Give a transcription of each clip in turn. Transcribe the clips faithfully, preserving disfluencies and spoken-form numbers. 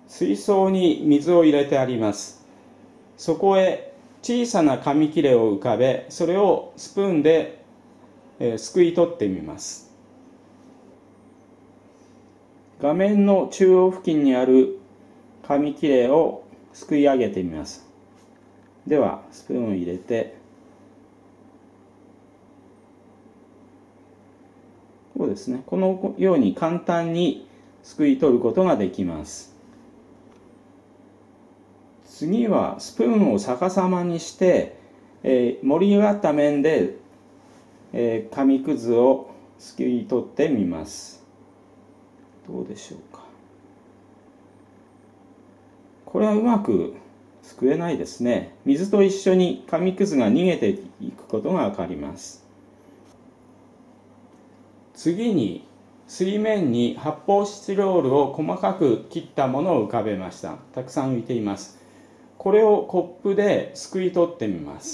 水槽に水を入れてあります。そこへ小さな紙切れを浮かべ、それをスプーンで、えー、すくい取ってみます。画面の中央付近にある紙切れをすくい上げてみます。ではスプーンを入れて、こうですね、このように簡単にすくい取ることができます。次はスプーンを逆さまにして、えー、盛り上がった面で、えー、紙くずをすくい取ってみます。どうでしょうか。これはうまくすくえないですね。水と一緒に紙くずが逃げていくことがわかります。次に水面に発泡スチロールを細かく切ったものを浮かべました。たくさん浮いています。これをコップですくい取ってみます。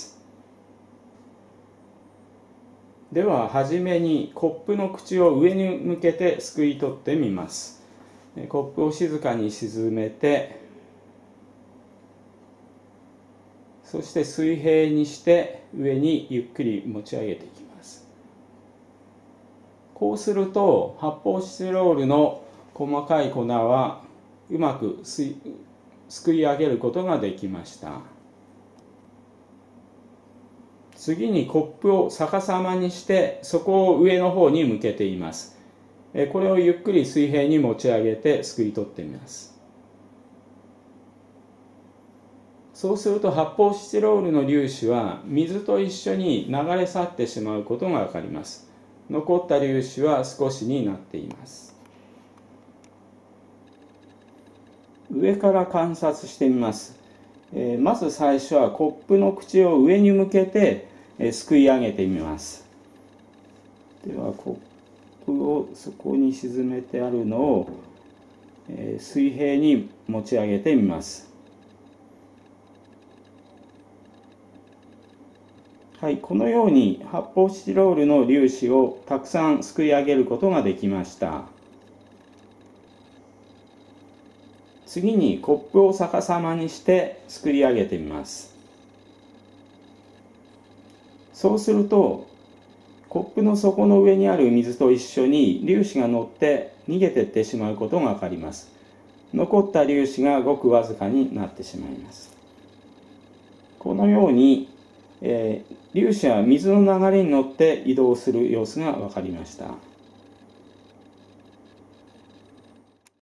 でははじめにコップの口を上に向けてすくい取ってみます。コップを静かに沈めて、そして水平にして上にゆっくり持ち上げていきます。こうすると発泡スチロールの細かい粉はうまくすすくい上げることができました。次にコップを逆さまにして底を上の方に向けています。これをゆっくり水平に持ち上げてすくい取ってみます。そうすると発泡スチロールの粒子は水と一緒に流れ去ってしまうことがわかります。残った粒子は少しになっています。上から観察してみます。えー、まず最初はコップの口を上に向けて、えー、すくい上げてみます。ではコップをそこに沈めてあるのを、えー、水平に持ち上げてみます。はい、このように発泡スチロールの粒子をたくさんすくい上げることができました。次にコップを逆さまにしてすくい上げてみます。そうするとコップの底の上にある水と一緒に粒子が乗って逃げていってしまうことがわかります。残った粒子がごくわずかになってしまいます。このように、えー、粒子は水の流れに乗って移動する様子がわかりました。